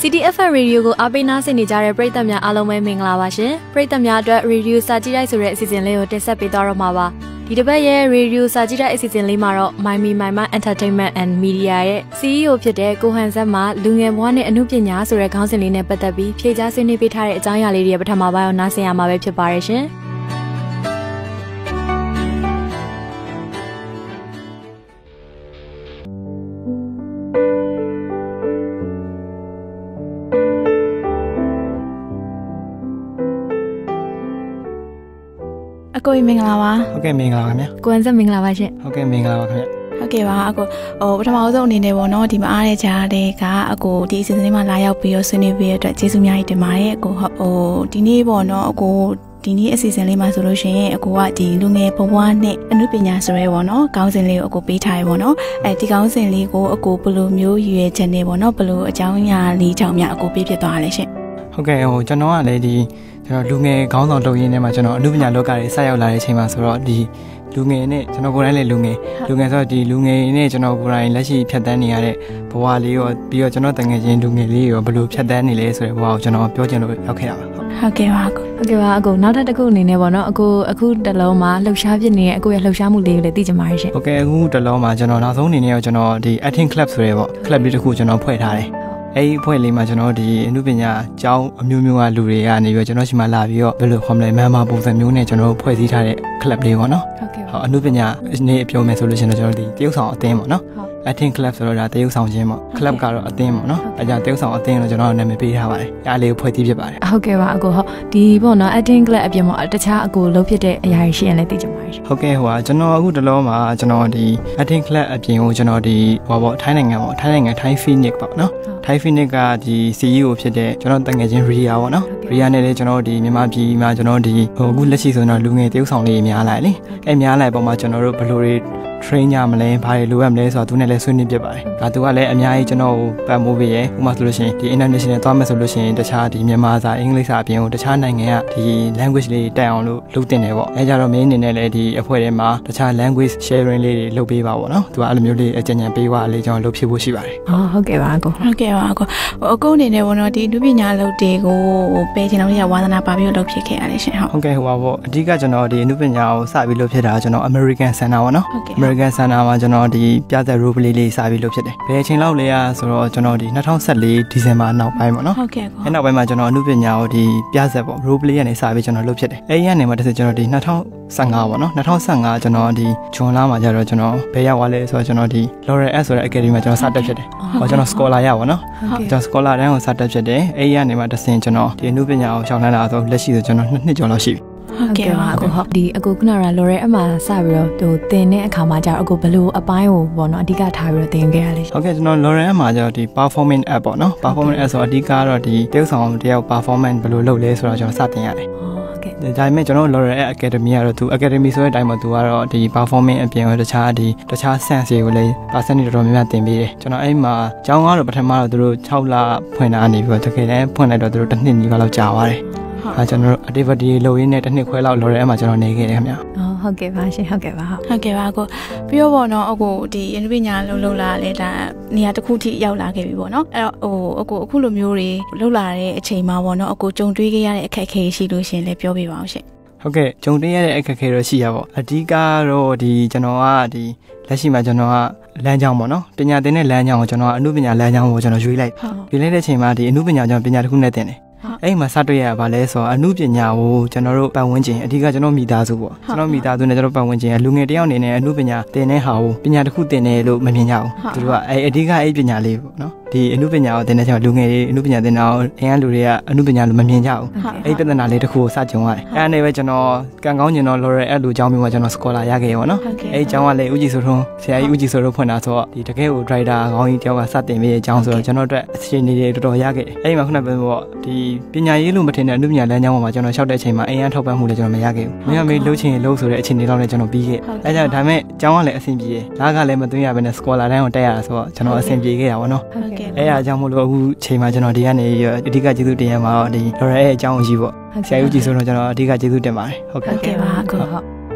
CDFM Radio ကိုအားပေးနားဆင်နေကြတဲ့ပရိသတ်များအားလုံးပဲမင်္ဂလာပါရှင်ပရိသတ်များအတွက် Radio စာကြည့်တိုက်ဆိုတဲ့အစီအစဉ်လေးကိုတင်ဆက်ပေးသွားတော့မှာပါဒီတစ်ပတ်ရဲ့ Radio စာကြည့်တိုက်အစီအစဉ်လေးမှာတော့ My Me My Ma Entertainment and Media ရဲ့ CEO ဖြစ်တဲ့ကိုဟန်ဇက်မှလူငယ်ဘဝနဲ့အမှုပညာဆိုတဲ့ခေါင်းစဉ်လေးနဲ့ပတ်သက်ပြီးဖြေကြားဆွေးနွေးပေးထားတဲ့အကြောင်းအရာလေးတွေပထမပိုင်းကိုနားဆင်ရမှာပဲဖြစ်ပါရဲ့ရှင်အကိုမင်္ဂလာပါဟုတ်ကဲ့မင်္ဂလာပါခင်ဗျာကိုဟန်ဇက်မင်္ဂလာပါရှင်ဟုတ်ကဲ့မင်္ဂလာပါခင်ဗျာဟုတ်ကဲ့ပါအကိုပထမဆုံးအနေနဲ့ပေါ့နော်ဒီမှာအားတဲ့ကြားတဲ့ကအကိုဒီအစီအစဉ်လေးမှာလာရောက်ပြီးတော့ဆွေးနွေးပေးရတဲ့အတွက်ကျေးဇူးအများကြီးတင်ပါတယ်အကိုဒီနေ့ပေါ့နော်အကိုဒီနေ့အစီအစဉ်လေးမှာဆိုလို့ရှိရင်အကိုကဒီလူငယ်ဘဝနဲ့အမှုပညာဆိုရဲပေါ့နော်ခေါင်းစဉ်လေးကိုအကိုပေးထားရပေါ့နော်ဒီခေါင်းစဉ်လေးကိုအကိုဘယ်လိုမျိုးရည်ရွယ်ချက်နဲ့ပေါ့နော်ဘယ်လိုအကြောင်းအရာလေးကြောင့်များအကိုပေးဖြစ်သွားရလဲရှင်ဟုတ်ကဲ့ကျွန်တော်ကလည်းဒီကျွန်တော်လူငယ်ခေါင်းဆောင်လုပ်ရင်းနဲ့မှာကျွန်တော်အမှုပညာလောကတွေဆက်ရောက်လာတဲ့အချိန်မှာဆိုတော့ဒီလူငယ်နဲ့ကျွန်တော်ကိုယ်တိုင်လည်းလူငယ်ဆိုတော့ဒီလူငယ်နဲ့ကျွန်တော်ကိုယ်တိုင်လက်ရှိဖြတ်တန်းနေရတဲ့ဘဝလေးရောပြီးတော့ကျွန်တော်တငယ်ချင်းလူငယ်လေးရောဘယ်လိုဖြတ်တန်းနေလဲဆိုတဲ့ဘဝကိုကျွန်တော်ပြောချင်လို့ရောက်ခဲ့တာပါဟုတ်ကဲ့ပါဟုတ်ကဲ့ပါအကိုနောက်ထပ်တစ်ခုအနေနဲ့ပေါ့နော်အကိုအခုတလုံးမှာလှုပ်ရှားဖြစ်နေတဲ့အကိုရဲ့လှုပ်ရှားမှုလေးကိုလည်းသိချင်ပါတယ်ရှင်ဟုတ်ကဲ့အခုတလုံးမှာကျွန်တော်နောက်ဆုံးအနေနဲ့ကျွန်တော်ဒီ acting club ဆိုရဲပေါ့ club လေးတစ်ခုကျွန်တော်ဖွဲ့ထားတယ်အဲ့ဒီအဖွဲ့လေးမှာကျွန်တော်ဒီအမှုပညာအကြောင်းအမျိုးမျိုးကလူတွေကနေပြီးတော့ကျွန်တော်ရှိမှလာပြီးတော့ဘယ်လိုခေါ်မလဲမန်မာပုံစံမျိုးနဲ့ကျွန်တော်ဖွဲ့စည်းထားတဲ့ club လေးပေါ့နော်ဟုတ်ကဲ့အမှုပညာနေ့ပြောမယ်ဆိုလို့ရှိရင်ကျွန်တော်ဒီတရုတ်ဆောင်အသင်းပေါ့နော်acting club ဆိုတော့ဒါတရုတ်ဆောင်ခြင်းပေါ့ club ကတော့အသင်းပေါ့နော်အဲကြောင့်တရုတ်ဆောင်အသင်းလို့ကျွန်တော်နာမည်ပေးထားပါတယ်အားလေးကိုဖွဲ့စည်းဖြစ်ပါတယ်ဟုတ်ကဲ့ပါအကိုဟုတ်ဒီပေါ့နော် acting club အပြင်မှာတခြားအကိုလုပ်ဖြစ်တဲ့အရာရှိရင်လည်းသိချင်ပါတယ်ဟုတ်ကဲ့ကျွန်တော်အခုတလုံးမှာကျွန်တော်ဒီ acting club အပြင်ကိုကျွန်တော်ဒီပေါ့ထိုင်းနိုင်ငံပေါ့ထိုင်းနိုင်ငံ Thai Phoenix ပေါ့နော်Thai Phoenix ကဒီ CEO ဖြစ်တဲ့ကျွန်တော်တငယ်ချင်း Ria ပေါ့နော် Ria နဲ့လည်းကျွန်တော်ဒီမြန်မာပြည်မှာကျွန်တော်ဒီအခုလက်ရှိဆိုတော့လူငယ်တရုတ်ဆောင်လေးများလာလေအဲများလာပုံမှာကျွန်တော်တို့ဘယ်လိုတွေtrain ရမလဲဘာတွေလိုရမလဲဆိုတော့သူနဲ့လည်းဆွေးနွေးပြပါတယ်ဒါသူကလည်းအများကြီးကျွန်တော်ကိုပတ်မိုးပေးရဥပမာဆိုလို့ရှိရင်ဒီ international သွားမယ်ဆိုလို့ရှိရင်တခြားဒီမြန်မာစာအင်္ဂလိပ်စာအပြင်ကိုတခြားနိုင်ငံကဒီ language လေးတက်အောင်လို့လုပ်တင်တယ်ပေါ့အဲကြတော့မင်းအနေနဲ့လည်းဒီအဖွဲ့ထဲမှာတခြား language sharing လေးတွေလုပ်ပေးပါပေါ့နော်သူကအဲ့လိုမျိုးလေးအကြံဉာဏ်ပေးပါလေးကျွန်တော်လုပ်ဖြစ်ဖို့ရှိပါတယ်ဟုတ်ကဲ့ပါအကိုဟုတ်ကဲ့ပါအကိုအနေနဲ့ပေါ့နော်ဒီလူပညာလုပ်တွေကိုပယ်ချင်တော့ရဝါသနာပါပြီးလုပ်ဖြစ်ခဲ့ရတယ်ရှင်ဟုတ်ကဲ့ပေါ့အဓိကကျွန်တော်ဒီလူပညာကိုစပြီးလုပ်ဖြစ်တာကျွန်တော် American Center ပေါ့နော် American Center မှာကျွန်တော်ဒီပြသက် role play လေးစပြီးလုပ်ဖြစ်တယ်ဘယ်အချိန်လောက်လဲဆိုတော့ကျွန်တော်ဒီ2014ဒီဇင်ဘာနောက်ပိုင်းပေါ့နော်ဟုတ်ကဲ့အဲ့နောက်ပိုင်းမှာကျွန်တော်အမှုပညာကိုဒီပြသက်ပေါ့ role play ကနေစပြီးကျွန်တော်လုပ်ဖြစ်တယ်အဲ့ဒီကနေမှတစ်ဆက်ကျွန်တော်ဒီ2015ပေါ့နော်2015ကျွန်တော်ဒီဂျွန်လာမှာကျတော့ကျွန်တော်ဘယ်ရောက်သွားလဲဆိုတော့ကျွန်တော်ဒီ Laurel S ဆိုတဲ့ academy မှာကျွန်တော်စတက်ဖြစ်တယ်ကျွန်တော် scholar ရပါတော့ကျွန်တော် scholar တန်းကိုစတက်ဖြစ်တယ်အဲ့ဒီကနေမှတစ်ဆင့်ကျွန်တော်ဒီအမှုပညာကိုရှောင်လန်းလာဆိုလက်ရှိဆိုကျွန်တော်2နှစ်ကျော်လောက်ရှိပြီဟုတ်ကဲ့ပါအကိုဟုတ်ဒီအကိုခုနကလော်ရဲအမှစပြီးတော့တင်တဲ့အခါမှာကျတော့အကိုဘယ်လိုအပိုင်းကိုပေါ့နော်အဓိကထားပြီးတော့တင်ခဲ့ရလဲဟုတ်ကဲ့ကျွန်တော်လော်ရဲအမှကျတော့ဒီ performance app ပေါ့နော် performance app ဆိုအဓိကတော့ဒီတရုတ်ဆောင်တယောက် performance ဘယ်လိုလုပ်လဲဆိုတော့ကျွန်တော်စတင်ရတယ်ဒါပေမဲ့ကျွန်တော် Laurel Academy ကတော့သူ Academy ဆိုတဲ့အတိုင်းမှာသူကတော့ဒီ performance အပြင်တခြား sense တွေကိုလည်း percentage တော်တော်များများတင်ပေးတယ်ကျွန်တော်အဲ့မှာကျောင်းကတော့ပထမတော့သူတို့6လဖွင့်တာနေပြီးတော့တကယ်တမ်းဖွင့်လိုက်တော့သူတို့တစ်နှစ်နီးပါးလောက်ကြာသွားတယ်ကျွန်တော် activity လုပ်ရင်းနဲ့တစ်နှစ်ခွဲလောက် Laurel အမှကျွန်တော်နေခဲ့တယ်ခင်ဗျဟုတ်ကဲ့ပါရှင်ဟုတ်ကဲ့ပါဟုတ်ကဲ့ပါကိုပြီးတော့ပေါ့နော်အခုဒီအနုပညာလုပ်လာလေဒါနေရာတစ်ခုထိရောက်လာခဲ့ပြီပေါ့နော်အဲ့တော့အခုလိုမျိုးတွေလုပ်လာတဲ့အချိန်မှာပေါ့နော်အခုကြုံတွေ့ခဲ့ရတဲ့အခက်အခဲရှိလို့ရှင်လည်းပြောပြပါအောင်ရှင်ဟုတ်ကဲ့ကြုံတွေ့ရတဲ့အခက်အခဲတော့ရှိရပါအဓိကတော့ဒီကျွန်တော်ကဒီလက်ရှိမှာကျွန်တော်ကလမ်းကြောင်းပေါ့နော်ပညာသင်တဲ့လမ်းကြောင်းကိုကျွန်တော်ကအနုပညာလမ်းကြောင်းကိုကျွန်တော်ရွေးလိုက်တဲ့အချိန်မှာဒီအနုပညာကျွန်တော်ပညာတစ်ခုနဲ့သင်တယ်အဲ့မှာစတွေ့ရပါလဲဆိုတော့အမှုပညာကိုကျွန်တော်တို့ပတ်ဝန်းကျင်အဓိကကျွန်တော်မိသားစုပေါ့ကျွန်တော်မိသားစုနဲ့ကျွန်တော်ပတ်ဝန်းကျင်ကလူငယ်တယောက်အနေနဲ့အမှုပညာသင်တဲ့ဟာကိုပညာတစ်ခုသင်တယ်လို့မမြင်ကြဘူးသူတို့ကအဲ့အဓိကအဲ့ပညာလေးပေါ့နော်ဒီအမှုပညာကိုသင်တဲ့ချိန်မှာလူငယ်တွေအမှုပညာသင်တာကိုအရင်လူတွေကအမှုပညာလို့မမြင်ကြဘူးအဲ့ပြဿနာလေးတစ်ခုကိုစကြုံရတယ်အဲ့အနေပဲကျွန်တော်ကံကောင်းကျင်တော့ Laurel အဲ့လိုအကြောင်းမျိုးမှာကျွန်တော် scholar ရခဲ့ရပါတော့အဲ့အကြောင်းကလည်းဦးကြည်ဆိုထွန်းဆရာကြီးဦးကြည်ဆိုတော့ဖွင့်တာဆိုတော့ဒီတကယ်ကို driver ကောင်းကြီးတယောက်ကစတင်ပြီးအကြောင်းဆိုတော့ကျွန်တော်တို့အခြေအနေတွေတော်တော်ရခဲ့တယ်အဲ့ဒီမှာခုနကပြောပေါ့ဒီပညာရေးလို့မထင်တဲ့အမှုပညာလမ်းကြောင်းပေါ်မှာကျွန်တော်လျှောက်တဲ့အချိန်မှာအရင်ထောက်ပံ့မှုလည်းကျွန်တော်မရခဲ့ဘူးမင်းကမေးလှုပ်ချင်လှုပ်ဆိုတဲ့အခြေအနေတော့လည်းကျွန်တော်ပြီးခဲ့အဲ့ကြောင့်ဒါမဲ့အကြောင်းကလည်းအဆင်ပြေတယ်လားကလည်းမသွင်းရဘဲနဲ့ scholar တိုင်းကိုတက်ရတာဆိုတော့ကျွန်တော်အဆင်ပြေခဲ့တာပေါ့နော်အဲ့ဒါအကြောင်းမို့လို့အခုချိန်မှာကျွန်တော်ဒီကနေအဓိကကျေးဇူးတင်ရမှာတော့ဒီ Laurel ရဲ့အကြောင်းကိုကြီးပေါ့ဆရာကြီးဆိုတော့ကျွန်တော်အဓိကကျေးဇူးတင်ပါတယ်ဟုတ်ကဲ့ပါကိုဟုတ်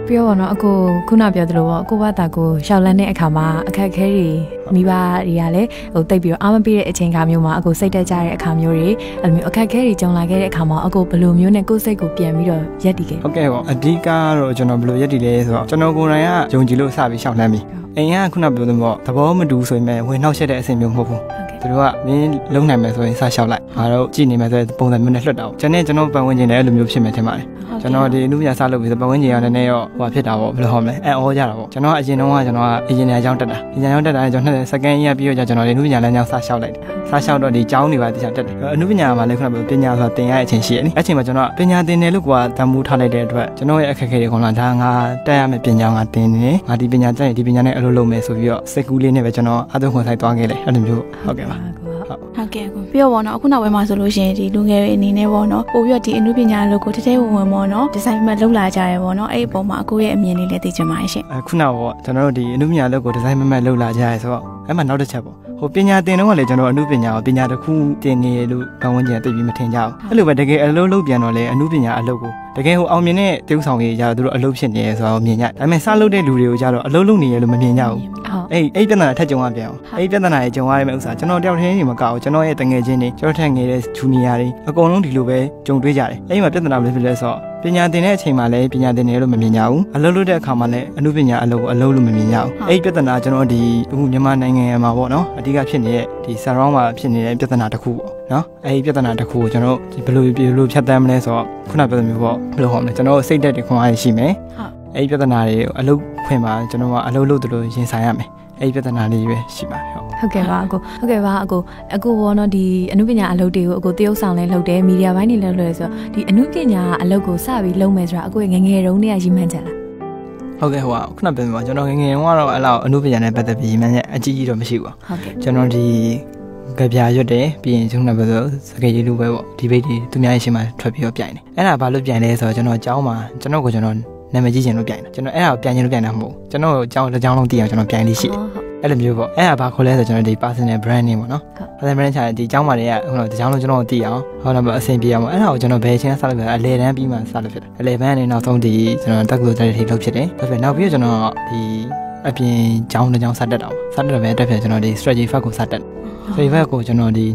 ပြောပါတော့အခုခုနပြောသလိုပေါ့ကိုဘတာကိုရှောက်လန်းတဲ့အခါမှာအခက်အခဲတွေမိဘတွေကလည်းဟိုတိတ်ပြီးတော့အားမပေးတဲ့အချိန်ခါမျိုးမှာအခုစိတ်တက်ကြတဲ့အခါမျိုးတွေအဲ့လိုမျိုးအခက်အခဲတွေကြုံလာခဲ့တဲ့အခါမှာအခုဘယ်လိုမျိုးနဲ့ကိုယ်စိတ်ကိုပြန်ပြီးတော့ရက်တည်ခဲ့ဟုတ်ကဲ့ပေါ့အဓိကတော့ကျွန်တော်ဘယ်လိုရက်တည်လဲဆိုတော့ကျွန်တော်ကိုယ်တိုင်ကယုံကြည်လို့စပြီးရှောက်လန်းပြီအိမ်ကခုနပြောသလိုသဘောမတူဆိုရင်ဝင်နှောက်ရက်တဲ့အဆင်မျိုးမဟုတ်ဘူးသူတို့ကမင်းလုံနိုင်မယ်ဆိုရင်စလျှောက်လိုက်ငါတို့ကြည်နေမယ်ဆိုပုံစံမျိုးနဲ့လွှတ်တာပေါ့ကျွန်တော်ပတ်ဝန်းကျင်လည်းအဲ့လိုမျိုးဖြစ်မယ်ထင်ပါတယ်ကျွန်တော်ဒီအမှုပညာစလုပ်ပြီးပတ်ဝန်းကျင်ကလည်းရောဟိုဖြစ်တာပေါ့ဘယ်လိုဟောမလဲအံ့ဩကြတာပေါ့ကျွန်တော်ကအရင်တုန်းကကျွန်တော်ကအင်ဂျင်နီယာကျောင်းတက်တာအင်ဂျင်နီယာကျောင်းတက်တာကျွန်တော်2 year ပြီးတော့ကျွန်တော်ဒီအမှုပညာလမ်းကြောင်းစလျှောက်လိုက်တယ်စလျှောက်တော့ဒီကျောင်းတွေပါတခြားတက်တယ်အမှုပညာမှာလည်းခုနကပညာဆိုတာသင်ရတဲ့အချိန်ရှိရလေအဲ့ချိန်မှာကျွန်တော်ပညာသင်တယ်လို့ကတမ်းမှုထားလိုက်တဲ့အတွက်ကျွန်တော်ရဲ့အခက်အခဲတွေခေါင်းလာဒါငါတက်ရမယ့်ပညာငါသင်နေငါဒီပညာတက်ရင်ဒီပညာနဲ့အလုပ်လုပ်မယ်ဆိုပြီးတော့စိတ်ကူးလေးနဲ့ပဲကျွန်တော်အသွင်ခွန်ဆိုင်သွားခဲ့လေအဲ့လိုမျိုးဟုတ်ကဲ့ပါဟုတ်ကဲ့အခုပြောပါတော့အခုနောက်ပိုင်းမှာဆိုလို့ရှိရင်ဒီလူငယ်တွေအနေနဲ့ပေါ့နော်ပို့ပြီးတော့ဒီအမှုပညာလို့ကိုတထဲဝင်ပေါ့နော်ဒီဇိုင်းမှာလောက်လာကြရဲပေါ့နော်အဲ့ဒီပုံမှာအခုရဲ့အမြင်လေးလည်းသိချင်ပါတယ်ရှင်ခုနကပေါ့ကျွန်တော်တို့ဒီအမှုပညာလို့ကိုဒီဇိုင်းမမတ်လောက်လာကြရဲဆိုတော့အဲ့မှာနောက်တစ်ချက်ပေါ့ဟိုပညာသင်တော့ကလည်းကျွန်တော်အမှုပညာကိုပညာတစ်ခုသင်နေလို့ပတ်ဝန်းကျင်သိပြီးမထင်ကြဘူးအဲ့လိုပဲတကယ်အလုပ်လုပ်ပြန်တော့လေအမှုပညာအလုပ်ကိုတကယ်ဟိုအောင်မြင်တဲ့တိကျဆောင်ကြီးကြတော့သူတို့အလုပ်ဖြစ်နေရဲဆိုတော့မြင်ကြဒါပေမဲ့စလုပ်တဲ့လူတွေကိုကြတော့အလုပ်လုပ်နေရလို့မမြင်ကြဘူးအဲ့ပြဿနာထက်ကြုံရပြန်အောင်အဲ့ပြဿနာတွေကြုံရတဲ့ဥစ္စာကျွန်တော်တယောက်တည်းနေမကောက်ကျွန်တော်ရဲ့တငယ်ချင်းတွေကျွန်တော်ထက်ငယ်တဲ့ဂျူနီယာတွေအကုန်လုံးဒီလိုပဲကြုံတွေ့ကြတယ်အဲ့ဒီမှာပြဿနာဘယ်လိုဖြစ်လဲဆိုတော့ပညာသင်တဲ့အချိန်မှာလည်းပညာသင်နေလို့မမြင်ကြဘူးအလုပ်လုပ်တဲ့အခါမှာလည်းအမှုပညာအလုပ်ကိုအလုပ်လို့မမြင်ကြဘူးအဲ့ဒီပြဿနာကျွန်တော်ဒီအခုမြန်မာနိုင်ငံမှာပေါ့နော်အဓိကဖြစ်နေတဲ့ဒီ surround မှာဖြစ်နေတဲ့ပြဿနာတစ်ခုပေါ့နော်အဲ့ဒီပြဿနာတစ်ခုကိုကျွန်တော်ဘယ်လိုဖြတ်သန်းမလဲဆိုတော့ခုနပြောသလိုပေါ့ဘယ်လိုဟောမလဲကျွန်တော်စိတ်ဓာတ်တွေခွန်အားရှိမယ်ဟုတ်အဲ့ဒီပြဿနာတွေအလုပ်ခွင့်မှာကျွန်တော်ကအလုပ်လုပ်တယ်လို့ရင်ဆိုင်ရမယ်အဲ့ဒီပြဿနာလေးပဲရှိပါတယ်ဟုတ်ကဲ့ပါဟုတ်ကဲ့ပါအခုဘောနော်ဒီအနုပညာအလုပ်တွေကိုအခုတရုပ်ဆောင်လဲလုပ်တယ်မီဒီယာပိုင်းတွေလည်းလုပ်တယ်ဆိုတော့ဒီအနုပညာအလုပ်ကိုစပြီးလုပ်မယ်ဆိုတာအခုငငယ်တုန်းတည်းကရည်မှန်းချက်လားဟုတ်ကဲ့ဟိုခုနပြောမှာကျွန်တော်ငငယ်တုန်းကတော့အဲ့လောက်အနုပညာနဲ့ပတ်သက်ပြီးရည်မှန်းချက်အကြီးကြီးတော့မရှိဘူးဟုတ်ကဲ့ကျွန်တော်ဒီကြပြရွတ်တယ်ပြီးရင်ကျွန်တော်ပြောစကေးကြီးလိုပဲပေါ့ဒီဘိတ်တွေသူများရဲ့ရှင်းမှာထွက်ပြီးတော့ပြိုင်တယ်အဲ့ဒါဘာလို့ပြိုင်လဲဆိုတော့ကျွန်တော်အကြောင်းမှာကျွန်တော်နာမည်ကြီးချင်လို့ပြိုင်တာကျွန်တော်အဲ့ဒါကိုပြိုင်ချင်လို့ပြိုင်တာမဟုတ်ကျွန်တော်အကြောင်းတစ်ကြောင်းလုံးသိအောင်ကျွန်တော်ပြိုင်လေးရှိတယ်အဲ့လိုမျိုးပေါ့အဲ့ဒါဘာခေါ်လဲဆိုကျွန်တော်ဒီ personal brand name ပေါ့နော် personal brand ချာဒီအကြောင်းမှာတွေကဟိုတော့ဒီအကြောင်းလုံးကျွန်တော်သိအောင်ဟောတော့အဆင်ပြေအောင်ပေါ့အဲ့ဒါကိုကျွန်တော်ဘယ်ချင်းစလုပ်ဖြစ်လဲအလေတန်းပြီးမှစလုပ်ဖြစ်တယ်အလေဘန်းကနေနောက်ဆုံးဒီကျွန်တော်တက်ကူတက်ထိလုပ်ဖြစ်တယ်ဒါပေမဲ့နောက်ပြီးတော့ကျွန်တော်ဒီအပြင်ကျောင်းတစ်ကျောင်းစတက်တော့စတက်တော့ပဲတက်ဖြစ်ကျွန်တော်ဒီ strategy fact ကိုစတက်strategy fact ကိုကျွန်တော်ဒီ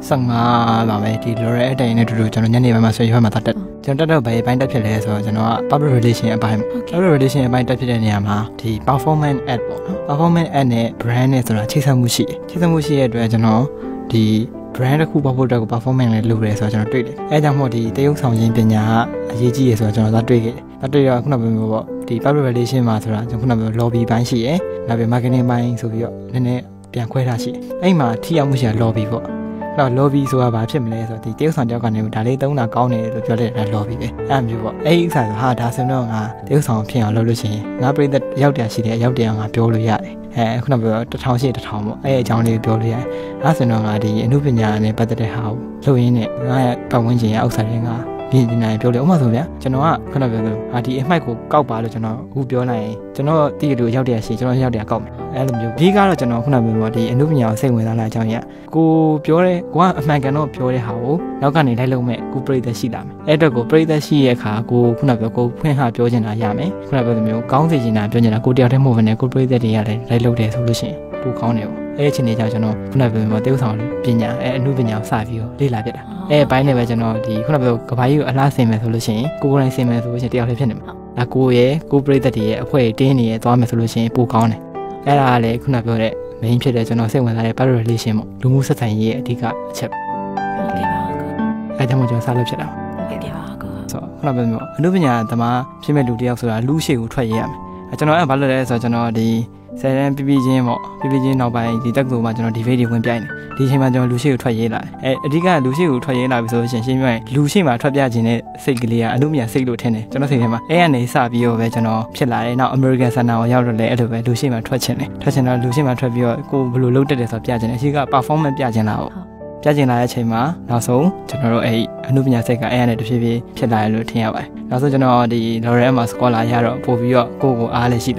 2015ပါပဲဒီ Laurel အတိုင်နဲ့တူတူကျွန်တော်ညနေပိုင်းမှာ strategy fact မှာတက်ကျွန်တော်တက်တော့ဘယ်ပိုင်းတက်ဖြစ်လဲဆိုတော့ကျွန်တော်က public relation အပိုင်း public relation အပိုင်းတက်ဖြစ်တဲ့နေရာမှာဒီ performance ad ပေါ့နော် performance ad နဲ့ brand နဲ့ဆိုတာချိတ်ဆက်မှုရှိတယ်ချိတ်ဆက်မှုရှိတဲ့အတွက်ကျွန်တော်ဒီ brand တစ်ခုပေါက်ဖို့အတွက်ကို performance လည်းလုပ်ရဲဆိုတော့ကျွန်တော်တွေ့တယ်အဲဒါကြောင့်မို့ဒီတရုပ်ဆောင်ရင်းပညာကအရေးကြီးရဆိုတော့ကျွန်တော်သာတွေ့ခဲ့တယ်တွေ့တော့ခုနကပြောပေါ့ဒီ public relation မှာဆိုတာကျွန်တော်ခုနကပြော lobby ပိုင်းရှိရယ်နောက်ပြီး marketing ပိုင်းဆိုပြီးတော့နည်းနည်းပြန်ခွဲထားရှိတယ်အဲ့မှာထိရောက်မှုရှိတာ lobby ပေါ့တော့ lobby ဆိုတာဘာဖြစ်မလဲဆိုတော့ဒီတရုပ်ဆောင်တယောက်ကနေဒါလေးသုံးတာကောင်းတယ်လို့ပြောတဲ့ဒါ lobby ပဲအဲ့မျိုးပေါ့အဲ့ဒီဥစ္စာဆိုဟာဒါဆိုတော့ငါတရုပ်ဆောင်ဖြစ်အောင်လုပ်လို့ရှိရင်ငါပြိသက်ရောက်တယ်ရှိတယ်ရောက်တယ်ငါပြောလို့ရတယ်ခုနကပြော1000ရှိ1000ပေါ့အဲ့အကြောင်းလေးပြောလို့ရတယ်အဲ့ဆိုတော့ငါဒီအမှုပညာနဲ့ပတ်သက်တဲ့ဟာကိုလုပ်ရင်းနဲ့ငါရဲ့ပတ်ဝန်းကျင်ရဲ့ဥစ္စာတွေငါဒီနိုင်ပြောလေဥပမာဆိုဗျာကျွန်တော်ကခုနပြောလို့ဒီအမှိုက်ကိုကောက်ပါလို့ကျွန်တော်အခုပြောလိုက်ရင်ကျွန်တော်တည်လို့ရောက်တယ်ရှိကျွန်တော်ရောက်တယ်ကောက်မယ်အဲ့လိုမျိုးဒီကတော့ကျွန်တော်ခုနပြောလို့ဒီအမှုပညာကိုစိတ်ဝင်စားလာအကြောင်းကြီးကိုပြောတဲ့ကိုကအမှန်ကန်တော့ပြောတဲ့ဟာကိုနောက်ကနေလိုက်လုပ်မဲ့ကိုပြိသက်ရှိလာမယ်အဲ့အတွက်ကိုပြိသက်ရှိရဲ့အခါကိုခုနပြောကိုဖွင့်ဟပြောချင်တာရမယ်ခုနပြောလိုမျိုးကောင်းစေချင်တာပြောချင်တာကိုတယောက်တည်းမဟုတ်ဘဲနဲ့ကိုပြိသက်တွေကလည်းလိုက်လုပ်တယ်ဆိုလို့ရှိရင်ပိုကောင်းတယ်ပေါ့အဲ့အချိန်လေးကြောင့်ကျွန်တော်ခုနပြောလို့တေးဥဆောင်ပညာအမှုပညာကိုစပြီးတော့လေ့လာပြတာအဲ့ဘိုင်းနဲ့ပဲကျွန်တော်ဒီခုနပြောကဘာကြီးကိုအလားဆင်မယ်ဆိုလို့ရှိရင်ကိုယ်ကိုယ်တိုင်ဆင်မယ်ဆိုလို့ရှိရင်တယောက်တည်းဖြစ်နေမှာဒါကိုရဲ့ကိုပြိသက်တွေရဲ့အဖွဲ့တင်းနေရဲ့သွားမယ်ဆိုလို့ရှိရင်ပိုကောင်းတယ်အဲ့ဒါကလည်းခုနပြောတဲ့ main ဖြစ်တဲ့ကျွန်တော်စိတ်ဝင်စားတဲ့ public relation ပေါ့လူမှုဆက်ဆံရေးရဲ့အဓိကအချက်ဟုတ်ကဲ့ပါအဲ့ဒါမှကျွန်တော်စလုပ်ဖြစ်တာဟုတ်ကဲ့ပါဆိုခုနပြောမျိုးအမှုပညာသမားဖြစ်မဲ့လူတယောက်ဆိုတာလူရှိကိုထွက်ရရမယ်ကျွန်တော်အဲ့ဘာလို့လဲဆိုတော့ကျွန်တော်ဒီဆယ်တန်းပြချင်းပေါ့ပြချင်းနောက်ပိုင်းဒီတက်ကူမှာကျွန်တော်ဒီ video ဝင်ပြိုင်တယ်ဒီအချိန်မှာကျွန်တော်လူရှိကိုထွက်ရေးလာတယ်အဓိကလူရှိကိုထွက်ရေးလာပြီဆိုလို့ရှိရင်ရှင်းပြရင်လူရှိမှာထွက်ပြခြင်းနဲ့စိတ်ကလေးကအမှုပညာစိတ်လို့ထင်တယ်ကျွန်တော်စိတ်ထဲမှာအဲ့ကနေစပြီးတော့ပဲကျွန်တော်ဖြစ်လာတယ်နောက် American Center ကိုရောက်တော့လည်းအဲ့လိုပဲလူရှိမှာထွက်ခြင်းတယ်ထွက်ခြင်းတော့လူရှိမှာထွက်ပြီးတော့ကိုဘယ်လိုလုပ်တတ်တယ်ဆိုတော့ပြခြင်းတယ်အရှိက performance ပြခြင်းလာပေါ့ပြခြင်းလာတဲ့အချိန်မှာနောက်ဆုံးကျွန်တော်တို့အဲ့အမှုပညာစိတ်ကအဲ့ရနဲ့တဖြည်းဖြည်းဖြစ်လာတယ်လို့ထင်ရပါတယ်နောက်ဆုံးကျွန်တော်ဒီ Laurel မှာ scholar ရတော့ပို့ပြီးတော့ကိုအားလည်းရှိလာတယ်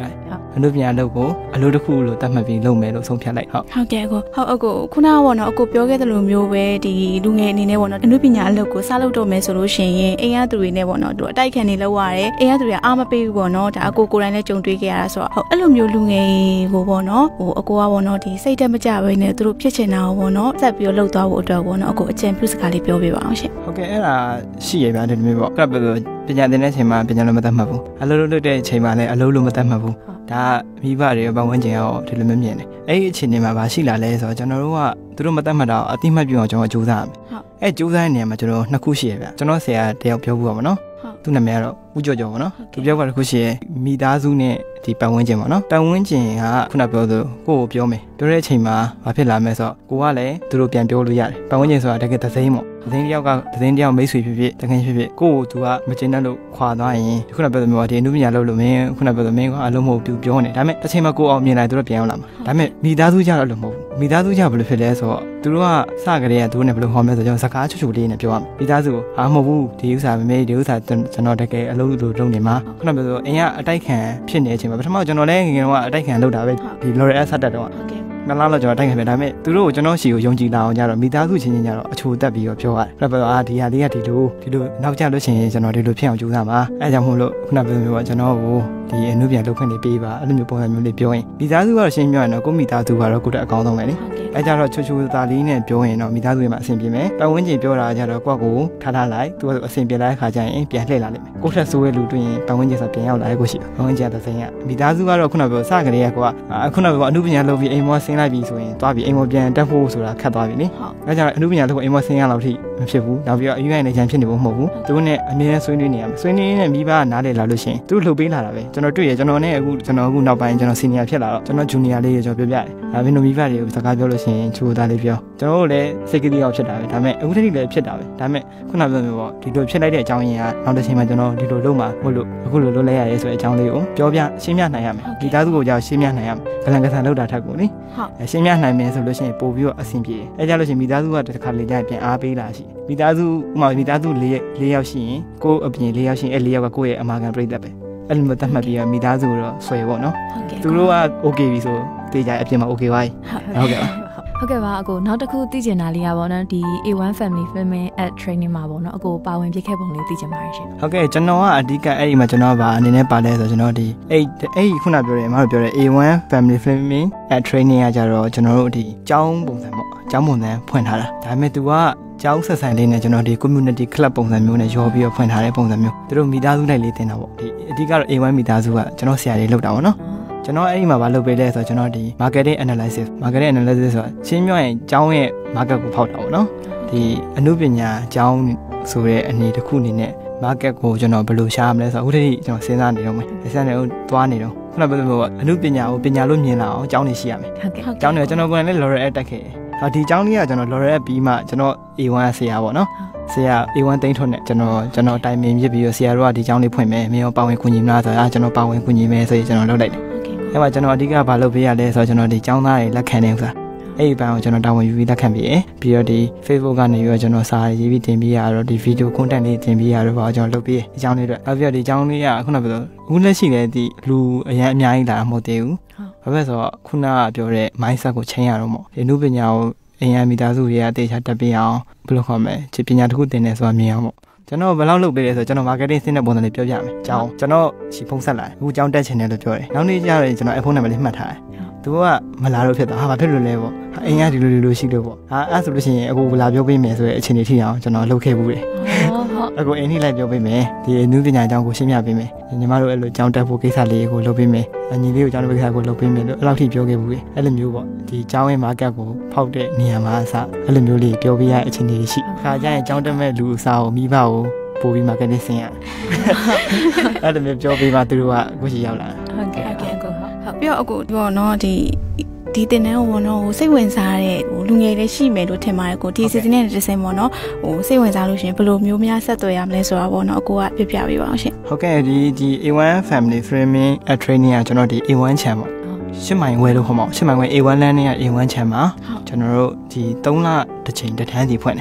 အနုပညာလုပ်ကိုအလုပ်တစ်ခုလို့တတ်မှတ်ပြီးလုပ်မယ်လို့ဆုံးဖြတ်လိုက်ဟုတ်ကဲ့အခုခုနကပေါ့နော်အခုပြောခဲ့သလိုမျိုးပဲဒီလူငယ်အနေနဲ့ပေါ့နော်အနုပညာအလုပ်ကိုစလုပ်တော့မယ်ဆိုလို့ရှိရင်အိမ်ရသူတွေနဲ့ပေါ့နော်သူအတိုက်ခံနေလောက်ရတယ်အိမ်ရသူတွေကအားမပေးဘူးပေါ့နော်ဒါအကိုကိုယ်တိုင်လည်းကြုံတွေ့ခဲ့ရတာဆိုတော့အဲ့လိုမျိုးလူငယ်ကိုပေါ့နော်အကိုကပေါ့နော်ဒီစိတ်တက်မကြဘဲနဲ့သူတို့ဖြစ်ချင်တာကိုပေါ့နော်ဆက်ပြီးတော့လှုပ်သွားဖို့အတွက်ပေါ့နော်အကိုအကြံပြုစကားလေးပြောပေးပါအောင်ရှင်ဟုတ်ကဲ့အဲ့ဒါရှိရပါဒီမျိုးပေါ့ကပ်ပြီးပညာသင်တဲ့အချိန်မှာပညာလို့မတတ်မှတ်ဘူးအလုပ်လုပ်တဲ့အချိန်မှာလည်းအလုပ်လို့မတတ်မှတ်ဘူးဒါမိဘတွေပတ်ဝန်းကျင်ရောဒီလိုမျိုးမြင်တယ်အဲ့ဒီအခြေအနေမှာဘာရှိလာလဲဆိုတော့ကျွန်တော်တို့ကသူတို့မတတ်မှတ်တာအတိမတ်ပြုအောင်ကျွန်တော်ကြိုးစားရမယ်အဲ့ကြိုးစားတဲ့နေရာမှာကျွန်တော်နှစ်ခုရှိရဗျကျွန်တော်ဆရာတယောက်ပြောဘူးပါမနော်သူ့နာမည်ကတော့ဦးကျော်ကျော်ပေါ့နော်သူပြောတာတစ်ခုရှိရမိသားစုနဲ့ဒီပတ်ဝန်းကျင်ပေါ့နော်ပတ်ဝန်းကျင်ကခုနပြောသလိုကိုယ့်ကိုပြောမယ်ပြောတဲ့အချိန်မှာဘာဖြစ်လာမလဲဆိုတော့ကိုကလည်းသူတို့ပြန်ပြောလို့ရတယ်ပတ်ဝန်းကျင်ဆိုတာတကယ်သစိမ်းပေါ့သစိမ်းတယောက်ကသစိမ်းတယောက်မိတ်ဆွေဖြစ်ဖြစ်တကယ်ဖြစ်ဖြစ်ကိုယ့်ကိုသူကမကျဉ်းတတ်လို့ခွာသွားရင်ခုနပြောသလိုဒီအနုပညာလုပ်လို့မင်းခုနပြောသလိုမင်းကအလုံးမဟုတ်ဘူးပြောနေဒါပေမဲ့တစ်ချိန်မှာကိုအောင်မြင်လာသူတို့ပြန်ရောက်လာမှာဒါပေမဲ့မိသားစုကြတော့လို့မဟုတ်ဘူးမိသားစုကြဘယ်လိုဖြစ်လဲဆိုတော့သူတို့ကစကြတဲ့ကသူတို့နဲ့ဘယ်လိုဟောမလဲဆိုတော့ကျွန်တော်စကားချွတ်ချွတ်လေးနဲ့ပြောရမယ်မိသားစုဟာမဟုတ်ဘူးဒီဥစ္စာမေဒီဥစ္စာကျွန်တော်တကယ်အလုပ်လို့လုပ်နေမှာခုနပြောဆိုအင်ကအတိုက်ခံဖြစ်နေတဲ့အချိန်မှာပထမကျွန်တော်လည်းငယ်ငယ်တော့အတိုက်ခံလုပ်တာပဲဒီ L'Oreal ဆက်တက်တော့နှစ်လလောက်ကျွန်တော်တိုက်ခံပြဒါပေမဲ့သူတို့ကိုကျွန်တော်ရှီကိုယုံကြည်လာအောင်ကြတော့မိသားစုချင်းချင်းကြတော့အချိုတက်ပြီးတော့ပြောရတယ်ခုနပြောဒီဟာလေးကဒီလိုနောက်ကျလို့ရှိရင်ကျွန်တော်ဒီလိုဖြစ်အောင်ကြိုးစားပါအဲကြောင့်မို့လို့ခုနပြောမျိုးကကျွန်တော်ကိုဒီအနုပြန်လုပ်ခွင့်တွေပေးပါအဲ့လိုမျိုးပုံစံမျိုးလေးပြောရင်မိသားစုကတော့ရှင်းပြောရင်တော့ကိုမိသားစုကတော့ကိုယ့်အကောင်းဆုံးပဲလေအဲကြတော့ချူသားလေးနဲ့ပြောရင်တော့မိသားစုတွေမှာအဆင်ပြေမယ်ပတ်ဝန်းကျင်ပြောတာကြတော့ကိုယ့်ကိုထားလိုက်သူကအဆင်ပြေလိုက်ခါကျရင်ပြန်လှည့်လာလိမ့်မယ်ကိုယ့်ထက်ဆိုးတဲ့လူတွေ့ရင်ပတ်ဝန်းကျင်ဆိုပြန်ရောက်လာတဲ့ကိုရှိပတ်ဝန်းကျင်တဲ့စိန်ကမိသားစုကတော့ခုနပြောစကြတဲ့ကွာခုနပြောအနုပညာလုပ်ပြီးအိမ်မောဆင်းလိုက်ပြီးဆိုရင်သွားပြီးအိမ်မောပြန်တက်ဖို့ဆိုတာခက်သွားပြီလေအဲကြတော့အနုပညာလုပ်ဖို့အိမ်မောဆင်းရလောက်ထိမဖြစ်ဘူးနောက်ပြီးတော့အယူရိုင်းနေချင်ဖြစ်နေဖို့မဟုတ်ဘူးသူတို့နဲ့အမြဲတမ်းဆွေးနွေးနေရမယ်ဆွေးနွေးနေတဲ့မိဘကနားလေလာလို့ရှိရင်သူတို့လှုပ်ပေးလာတာပဲကျွန်တော်တွေ့ရကျွန်တော်နဲ့အခုနောက်ပိုင်းကျွန်တော်စီနီယာဖြစ်လာတော့ကျွန်တော်ဂျူနီယာလေးတွေကျွန်တော်ပြောပြတယ်ဒါပေမဲ့မိဘတွေကိုစကားပြောလို့ရှိရင်ချိုးသားလေးပြောကျွန်တော်တို့လည်းစိတ်ကလေးအောင်ဖြစ်တာပဲဒါပေမဲ့အခုတည်းလည်းဖြစ်တာပဲဒါပေမဲ့ခုနပြောမျိုးပေါ့ဒီလိုဖြစ်လိုက်တဲ့အကြောင်းရင်းကနောက်တစ်ချိန်မှာကျွန်တော်ဒီလိုလုပ်မှာမဟုတ်လို့အခုလိုလုပ်လိုက်ရရဲဆိုတဲ့အကြောင်းလေးကိုပြောပြရှင်းပြနိုင်ရမယ်ဒီသားစုကိုကြောက်ရှင်းပြနိုင်ရမယ်ကလန်ကဆန်လောက်တာထက်ကိုလေရှင်းပြနိုင်မယ်ဆိုလို့ရှိရင်ပို့ပြီးတော့အဆင်ပြေတယ်အဲကြလို့ရှိရင်မိသားစုကတစ်ခါလေကြာပြန်အားပေးလာရှိမိသားစု၄ယောက်ရှိရင်ကိုအပြင်၄ယောက်ရှိရင်အဲ၄ယောက်ကကိုယ့်ရဲ့အမာခံပြိတ္တပဲအဲ့လိုမျိုးတတ်မှတ်ပြီးမိသားစုတော့ဆွဲပေါ့နော်သူတို့က okay ပြီဆိုတေးကြအပြင်မှာ okay ပါဟုတ်ကဲ့ဟုတ်ကဲ့ပါအကိုနောက်တစ်ခုသိချင်တာလေးကပေါ့နော်ဒီ A1 Family Filming at Training မှာပေါ့နော်အကိုပါဝင်ဖြစ်ခဲ့ပုံလေးသိချင်ပါတယ်ရှင်ဟုတ်ကဲ့ကျွန်တော်ကအဓိကအဲ့ဒီမှာကျွန်တော်ဗာအနေနဲ့ပါလဲဆိုကျွန်တော်ဒီအဲ့ခုနပြောတယ်အမတို့ပြောတယ် A1 Family Filming at Training ကကြတော့ကျွန်တော်တို့ဒီကျောင်းပုံစံပေါ့ကျောင်းပုံစံဖွင့်ထားတာဒါပေမဲ့ तू ကကျောင်းဆက်ဆံလေးနဲ့ကျွန်တော်ဒီ community club ပုံစံမျိုးနဲ့ရောပြီးတော့ဖွင့်ထားတဲ့ပုံစံမျိုးသူတို့မိသားစုလိုက်လေးတင်တာပေါ့ဒီအဓိကတော့ A1 မိသားစုကကျွန်တော်ဆရာတွေလုပ်တာပေါ့နော်ကျွန်တော်အဲ့ဒီမှာမလုပ်ပေးလဲဆိုတော့ကျွန်တော်ဒီ marketing analysis ဆိုတာရှင်းပြောရင်ကျောင်းရဲ့ market ကိုဖောက်တာပေါ့နော်ဒီအနုပညာကျောင်းဆိုတဲ့အနေတစ်ခုအနေနဲ့ market ကိုကျွန်တော်ဘယ်လိုရှားမလဲဆိုတော့အခုတည်းကျွန်တော်စဉ်းစားနေတော့မယ်စဉ်းစားနေတော့သွားနေတော့ခုနပြောလို့အနုပညာကိုပညာလို့မြင်လာအောင်ကျောင်းနေရှိရမယ်ဟုတ်ကဲ့ကျောင်းနေကျွန်တော်ကိုယ်တိုင်လည်း L'Oreal တက်ခဲ့တယ်ဒီကျောင်းလေးကကျွန်တော် L'Oreal ပြီးမှကျွန်တော် A1 ဆရာပေါ့နော်ဆရာ A1 သိန်းထွန်းနဲ့ကျွန်တော်တိုင်ပင်ပြပြီးတော့ဆရာတို့ကဒီကျောင်းလေးဖွင့်မယ်မင်းရောပါဝင်ကူညီမလားဆိုတော့ကျွန်တော်ပါဝင်ကူညီမယ်ဆိုရင်ကျွန်တော်လုပ်လိုက်တယ်အဲ့မှာကျွန်တော်အဓိကဘာလုပ်ပေးရလဲဆိုတော့ကျွန်တော်ဒီကျောင်းသားတွေလက်ခံနေဥစားအဲ့ဒီဘန်းကိုကျွန်တော်တာဝန်ယူပြီးလက်ခံပြီးရပြီးတော့ဒီ Facebook ကနေပြီးတော့ကျွန်တော်စာရေးပြီးတင်ပေးရတော့ဒီ video content လေးတင်ပေးရတော့ဘာကျွန်တော်လုပ်ပေးဒီကျောင်းလေးအတွက်နောက်ပြီးတော့ဒီကျောင်းလေးကခုနကပြောအခုလက်ရှိလည်းဒီလူအများကြီးလာတာမဟုတ်သေးဘူးဘာဖြစ်ဆိုတော့ခုနကပြောတဲ့ mindset ကိုချိန်ရတော့မို့ဒီနုပညာကိုအရင်မိသားစုတွေကတေချာတက်ပေးအောင်ဘယ်လိုခေါ်မလဲပညာတစ်ခုသင်နေဆိုတာမြင်အောင်ပေါ့ကျွန်တော်ဘယ်လောက်လုပ်ပေးလဲဆိုတော့ကျွန်တော် marketing စင်းတဲ့ပုံစံလေးပြောပြမယ်ကျောင်းကျွန်တော်စီဖုန်းဆက်လာအခုကျောင်းတက်ချင်တယ်လို့ပြောတယ်နောက်နေ့ကျရင်ကျွန်တော် iPhone နံပါတ်လေးမှတ်ထားတယ်သူကမလာတော့ဖြစ်သွားဘာဖြစ်လို့လဲပေါ့အိမ်ကဒီလိုရှိလို့ပေါ့အဲ့ဆိုလို့ရှိရင်အခုလာပြောပေးမယ်ဆိုတဲ့အခြေအနေထိအောင်ကျွန်တော်လုပ်ခဲ့ဘူးတယ်အခုအိမ်ထိလိုက်ပြောပေးမယ်ဒီနုပညာကျောင်းကိုရှင်းပြပေးမယ်ညီမတို့အဲ့လိုကျောင်းတက်ဖို့ကိစ္စလေးကိုလုပ်ပေးမယ်ညီလေးကိုကျောင်းတက်ဖို့ကိစ္စကိုလုပ်ပေးမယ်လို့အဲ့လောက်ထိပြောခဲ့ဘူးလေအဲ့လိုမျိုးပေါ့ဒီကျောင်းရဲ့ market ကိုဖောက်တဲ့နေရာမှာအစအဲ့လိုမျိုးလေးပြောပြရတဲ့အခြေအနေရှိခါကျရင်ကျောင်းတက်မဲ့လူအစားကိုမိဘကိုပို့ပြီး marketing ဆင်းရတယ်အဲ့လိုမျိုးပြောပေးမှသူတို့ကအခုရှိရောက်လာဟုတ်ကဲ့အကိုဟုတ်ပြီးတော့အခုပြောနော်ဒီတင်တဲ့ဟိုနော်စိတ်ဝင်စားတဲ့လူငယ်လေးရှိမယ်လို့ထင်ပါတယ်ကိုဒီစီစဉ်နဲ့တစ်စင်ပေါ့နော်စိတ်ဝင်စားလို့ရှင်ဘယ်လိုမျိုးများဆက်သွယ်ရမလဲဆိုတာပေါ့နော်အကိုကပြပြပေးပါအောင်ရှင်ဟုတ်ကဲ့ဒီ A1 Family Filming at Training ကကျွန်တော်ဒီ A1 channel ပေါ့8မိုင်ဝဲလို့ခေါ်မှာ8မိုင်ဝဲ A1 လမ်းနဲ့ A1 channel မှာကျွန်တော်တို့ဒီ3လတစ်ချိန်တစ်ထန်းစီဖွင့်တယ်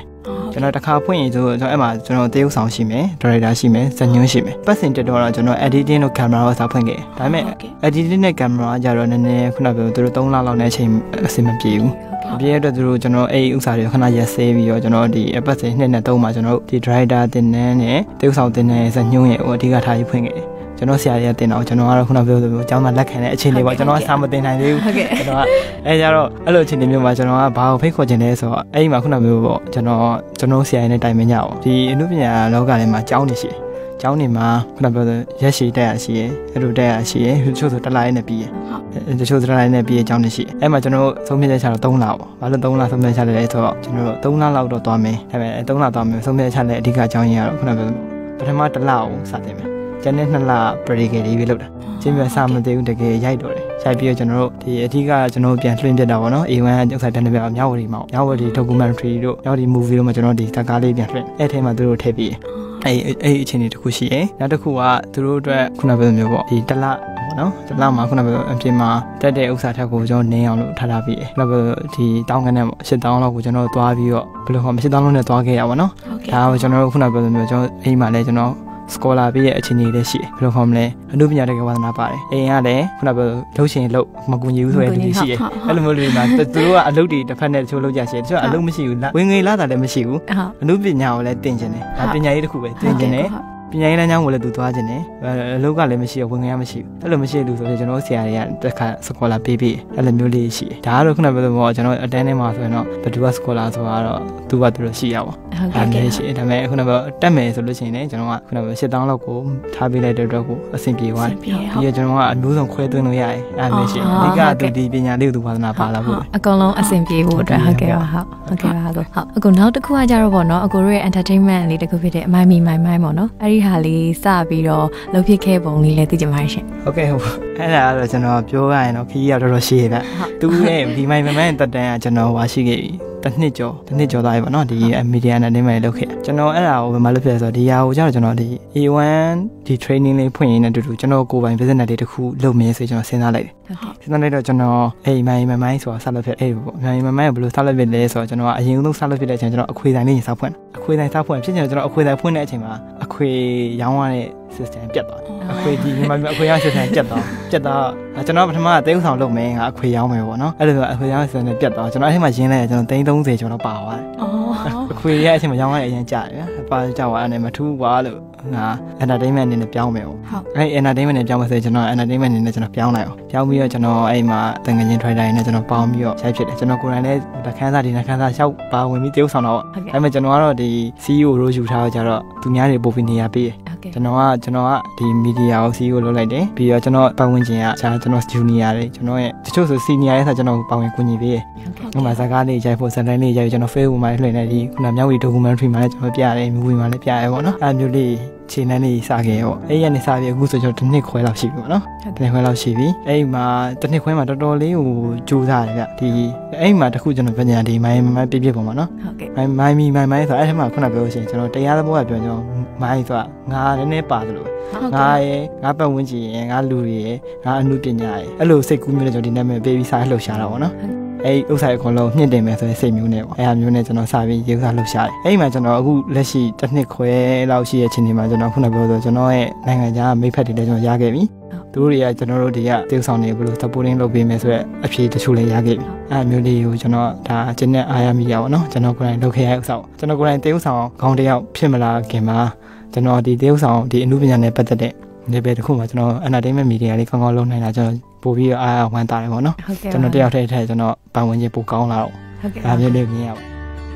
ကျွန်တော်တစ်ခါဖွင့်ရင်ဆိုကျွန်တော်အဲ့မှာကျွန်တော်တရုပ်ဆောင်ရှိမယ်ဒါရိုက်တာရှိမယ်ဇာတ်ညွှန်းရှိမယ်ပတ်စင်တက်တော့ကျွန်တော် editing လို့ camera ကိုစာဖွင့်ခဲ့ဒါပေမဲ့ editing နဲ့ camera ကြတော့နည်းနည်းခုနပြောသူတို့3လလောက်နဲ့အချိန်အဆင်မပြေဘူးပြည့်တဲ့သူတို့ကျွန်တော်အဲ့ဥစ္စာတွေခဏရက်ဆေးပြီးတော့ကျွန်တော်ဒီအပတ်စဉ်2နဲ့3မှာကျွန်တော်ဒီ driver တင်နန်းနဲ့တရုပ်ဆောင်တင်နန်းရဲ့ဇာတ်ညွှန်းရဲ့ဟိုအဓိကထားပြီးဖွင့်ခဲ့ကျွန်တော်ဆရာကြီးကတင်တော့ကျွန်တော်ကတော့ခုနပြောသလိုအကြောင်းမှလက်ခံတဲ့အချိန်လေးပေါ့ကျွန်တော်ကစာမတင်နိုင်သေးဘူးကျွန်တော်ကအဲကြတော့အဲ့လိုအချိန်လေးမျိုးမှာကျွန်တော်ကဘာကိုဖိတ်ခေါ်ခြင်းလဲဆိုတော့အဲ့ဒီမှာခုနပြောပေါ့ကျွန်တော်ဆရာကြီးနဲ့တိုင်ပင်ကြအောင်ဒီအမှုပညာလောကထဲမှာကျောင်းနေရှိတယ်ကျောင်းနေမှာခုနပြောတဲ့ရက်ရှိတက်ရရှိရအဲ့လိုတက်ရရှိရတချို့ဆိုတစ်လနဲ့ပြီးရတချို့တစ်လနဲ့ပြီးရကျောင်းနေရှိအဲ့မှာကျွန်တော်ဆုံးဖြတ်ချက်ချတော့3လပေါ့ဘာလို့3လဆုံးဖြတ်ချက်လဲဆိုတော့ကျွန်တော်3လလောက်တော့သွားမယ်ဒါပေမဲ့3လသွားမယ်ဆုံးဖြတ်ချက်လဲအဓိကအကြောင်းရင်းကတော့ခုနပြောပထမတစ်လကိုစတင်မယ်ကျန်တဲ့2လ break လေးလုပ်တာချင်းပြစာမသိဘူးတကယ်ရိုက်တော့တယ်ရိုက်ပြီးတော့ကျွန်တော်တို့ဒီအဓိကကျွန်တော်ပြန်လွှင့်ပြတာပေါ့နော် A1 ဥစ္စာပြန်ပြတာမြောက်ဝတီမှာမြောက်ဝတီ documentary တို့မြောက်ဝတီ movie တို့မှာကျွန်တော်ဒီဇာတ်ကားလေးပြန်လွှင့်အဲ့ထဲမှာသူတို့ထည့်ပြီးအဲ့အချိန်လေးတစ်ခုရှိရယ်နောက်တစ်ခုကသူတို့အတွက်ခုနပြောသလိုမျိုးပေါ့ဒီတစ်လပေါ့နော်တစ်လမှာခုနပြောအပြင်မှာတက်တဲ့ဥစ္စာထက်ကိုကျွန်တော်နင်းအောင်လို့ထားထားပြီးရယ်နောက်ဒီတောင်းကနေပေါ့8000လောက်ကိုကျွန်တော်သွားပြီးတော့ဘယ်လိုဟော8000လောက်နဲ့သွားခဲ့ရပါတော့ဒါကိုကျွန်တော်တို့ခုနပြောသလိုမျိုးကျွန်တော်အိမ်မှာလည်းကျွန်တော်စကောလာပြည့်ရဲ့အခြေအနေလေးရှိတယ်ဘယ်လိုခေါ်မလဲအမှုပညာတကယ်ဝါသနာပါတယ်အိမ်ကလည်းခုနကပြောလှုပ်ရှင်လှုပ်မကူညီဘူးဆိုတဲ့လူရှိတယ်အဲ့လိုမျိုးလူတွေမှာသူတို့ကအလုပ်တွေတစ်ဖက်နဲ့တချို့လုပ်ကြရှိတယ်တချို့ကအလုပ်မရှိဘူးဝင်ငွေလာတာလည်းမရှိဘူးအမှုပညာကိုလည်းတင်ကျင်တယ်ဒါပညာရေးတစ်ခုပဲတင်ကျင်တယ်ပညာရေးလမ်းကြောင်းကိုလည်းသူသွားခြင်းတယ်အလုပ်ကလည်းမရှိဘူးဝင်ငွေရမရှိဘူးအဲ့လိုမရှိလို့ဆိုရင်ကျွန်တော်ဆရာတွေကတစ်ခါစကောလာပေးပြီးအဲ့လိုမျိုးလေးရှိတယ်ဒါကတော့ခုနကပြောတော့ကျွန်တော်အတန်းထဲမှာဆိုရင်တော့ဘယ်သူကစကောလာဆိုတာတော့သူကသူတို့ရှိရပါအဲ့ဒါရှိတယ်ဒါပေမဲ့ခုနကတက်မယ်ဆိုလို့ရှိရင်လည်းကျွန်တော်ကခုနက8000လောက်ကိုထားပေးလိုက်တဲ့အတွက်ကိုအဆင်ပြေသွားတယ်ပြီးတော့ကျွန်တော်ကအမျိုးစုံခွဲသွင်းလို့ရတယ်အဲ့ဒါမျိုးရှိတယ်အဓိကသူဒီပညာလေးကိုသူဝါသနာပါလာဖို့အကုန်လုံးအဆင်ပြေဖို့အတွက်ဟုတ်ကဲ့ပါဟုတ်ကဲ့ပါဟုတ်အခုနောက်တစ်ခုကကြတော့ပေါ့နော်အကိုတို့ရဲ့ entertainment လေးတစ်ခုဖြစ်တဲ့အမိုင်းမိုင်းပေါ့နော်အဲ့ဒီဟာလေးစပြီးတော့လုပ်ဖြစ်ခဲ့ပုံလေးလည်းသိကြပါရှင်ဟုတ်ကဲ့ဟုတ်အဲ့ဒါကတော့ကျွန်တော်ပြောရရင်တော့ခီးရတော်တော်ရှည်တယ်သူရဲ့ဒီမိုင်းမိုင်းတက်တန်းကကျွန်တော်ဟွာရှိခဲ့ပြီတစ်နှစ်ကျော်သွားပြီပေါ့နော်ဒီ media နဲ့နေမယ်လုပ်ခဲ့ကျွန်တော်အဲ့ဒါကိုဘယ်မှာလုပ်ဖြစ်လဲဆိုတော့ဒီဟာကိုကျတော့ကျွန်တော်ဒီ A1 ဒီ training လေးဖွင့်ရင်းနဲ့တူတူကျွန်တော်ကိုယ်ပိုင် business လေးတစ်ခုလုပ်မယ်ဆိုကျွန်တော်စဉ်းစားလိုက်တယ်စဉ်းစားလိုက်တော့ကျွန်တော်အဲ့မိုင်းဆိုတာဆက်လုပ်ဖြစ်အဲ့ပေါ့မိုင်းကိုဘယ်လိုဆက်လုပ်ဖြစ်လဲဆိုတော့ကျွန်တော်ကအရင်ဆုံးဆက်လုပ်ဖြစ်တဲ့အချိန်ကျွန်တော်အခွေဆိုင်လေးရင်စောက်ဖွင့်အခွေဆိုင်စောက်ဖွင့်ဖြစ်ချင်ကျွန်တော်အခွေဆိုင်ဖွင့်တဲ့အချိန်မှာအခွေရောင်းရတဲ့ system ပြတ်သွားတယ်အခွေဒီမြန်မာအခွေရောင်း system ပြတ်သွားကျွန်တော်ပထမကတေးဥဆောင်လုပ်မယ်ငါအခွေရောင်းမယ်ပေါ့နော်အဲ့လိုဆိုအခွေရောင်း system ပြတ်သွားကျွန်တော်အဲ့ထဲမှာရင်းလိုက်ကျွန်တော်330ကျော်တော့ပါသွားတယ်အခွေရဲ့အချိန်မှာရောင်းရတဲ့အရင်ကြာတယ်ပါကြသွားတယ်မထူးပါလို့ငါ entertainment အနေနဲ့ပြောင်းမယ်ပေါ့အဲ့ entertainment နဲ့ပြောင်းမယ်ဆိုရင်ကျွန်တော် entertainment အနေနဲ့ကျွန်တော်ပြောင်းလိုက်အောင်ပြောင်းပြီးတော့ကျွန်တော်အဲ့မှာတန်ငချင်း trader တွေနဲ့ကျွန်တော်ပေါင်းပြီးတော့ရိုက်ဖြစ်တယ်ကျွန်တော်ကိုယ်တိုင်လည်းလက်ခန်းစားဒီလက်ခန်းစားရှောက်ပါဝင်ပြီးတေးဥဆောင်တော့အဲ့မှာကျွန်တော်ကတော့ဒီ CEO ရိုးယူထားတော့ကြတော့သူများတွေပို့ပြီးနေရာပေးတယ်ကျွန်တော်ကဒီ media ကို CEO လုပ်လိုက်တယ်ပြီးတော့ကျွန်တော်ပတ်ဝန်းကျင်ကကျွန်တော် junior တွေကျွန်တော်ရဲ့တချို့ဆို senior ရဲ့ဆိုကျွန်တော်ပါဝင်ကူညီပေးတယ်ဥပမာဇာကားလေးရိုက်ဖို့ sentence လေးရိုက်ကျွန်တော် Facebook မှာလွှင့်နေဒီခုနမြောက်ဝတီ documentary မှာလည်းကျွန်တော်ပြရတယ် movie မှာလည်းပြရဲပေါ့နော်အဲ့မျိုးလေးခြေနှမ်းလေးစခဲ့ရောအဲ့ရနေစပြီးအခုဆိုကျွန်တော်တစ်နှစ်ခွဲလောက်ရှိပြီပေါ့နော်တစ်နှစ်ခွဲလောက်ရှိပြီအဲ့မှာတစ်နှစ်ခွဲမှာတော်တော်လေးကိုကြိုးစားတယ်ဗျဒီအဲ့မှာတခုကျွန်တော်ပညာဒီမိုင်းပြပေါ့နော်ဟုတ်ကဲ့မိုင်းဆိုအဲ့ထဲမှာခုနပြောလို့ရှိရင်ကျွန်တော်တရားသဘောကပြောကျွန်တော်မိုင်းဆိုတာငါနည်းနည်းပါတယ်လို့ငါရဲ့ငါပတ်ဝန်းကျင်ရဲ့ငါလူတွေရဲ့ငါအမှုပညာရဲ့အဲ့လိုစိတ်ကူးမျိုးနဲ့ကျွန်တော်ဒီနာမည်ပေးပြီးစားလှုပ်ရှားတာပေါ့နော်အဲ့ဥစ္စာအကုန်လုံးမြင့်တင်မယ်ဆိုရင်စိတ်မျိုးနဲ့ပေါ့အဲ့အမျိုးနဲ့ကျွန်တော်စပြီးရေဥစားလှုပ်ရှားတယ်အဲ့မှာကျွန်တော်အခုလက်ရှိတစ်နှစ်ခွဲလောက်ရှိတဲ့အချိန်ဒီမှာကျွန်တော်ခုနပြောဆိုကျွန်တော်ရဲ့နိုင်ငံခြားမိတ်ဖက်တွေလည်းကျွန်တော်ရခဲ့ပြီသူတို့တွေကကျွန်တော်တို့တွေကတေးဆောင်နေဘယ်လို supporting လုပ်ပေးမယ်ဆိုတော့အဖြေတချို့လည်းရခဲ့ပြီအဲ့မျိုးလေးကိုကျွန်တော်ဒါကျင်းနဲ့အားရမိရပါတော့ကျွန်တော်ကိုယ်တိုင်လုပ်ခဲ့ရတဲ့ဥစ္စာကျွန်တော်ကိုယ်တိုင်တေးဆောင်ခေါင်းတယောက်ဖြစ်မလာခင်မှာကျွန်တော်ဒီတေးဆောင်ဒီအမှုပညာနဲ့ပတ်သက်တဲ့ဒီဘက်တစ်ခုမှာကျွန်တော် entertainment media လေးကောင်းကောင်းလုပ်နိုင်တာကျွန်တော်ပို့ပြီးအားဝမ်းသာတယ်ပေါ့နော်ကျွန်တော်တယောက်တည်းကျွန်တော်ပတ်ဝန်းကျင်ပိုကောင်းလာတော့ဒါမျိုးလေးမြင်ရပါ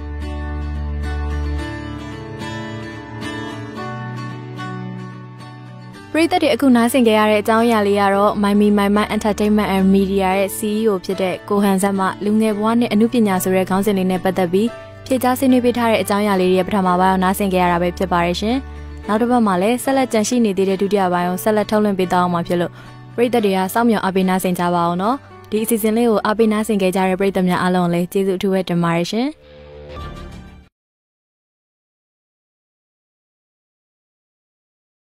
ပရိသတ်တွေအခုနားဆင်ကြရတဲ့အကြောင်းအရာလေးကတော့ My Entertainment and Media ရဲ့ CEO ဖြစ်တဲ့ကိုဟန်ဆတ်မှလူငယ်ဘဝနဲ့အမှုပညာဆိုတဲ့ခေါင်းစဉ်လေးနဲ့ပတ်သက်ပြီးဖြည့်ကြားဆွေးနွေးပေးထားတဲ့အကြောင်းအရာလေးတွေရဲ့ပထမပိုင်းကိုနားဆင်ကြရတာပဲဖြစ်ပါတယ်ရှင်။နောက်တစ်ပတ်မှာလည်းဆက်လက်ကြန့်ရှိနေသေးတဲ့ဒုတိယပိုင်းကိုဆက်လက်ထုတ်လွှင့်ပေးသွားအောင်မှာဖြစ်လို့ပရိသတ်တွေကစောင့်မျှော်အားပေးနားဆင်ကြပါအောင်နော်။ဒီအစီအစဉ်လေးကိုအားပေးနားဆင်ကြကြတဲ့ပရိသတ်များအားလုံးလည်းကျေးဇူးအထူးပဲတင်ပါတယ်ရှင်။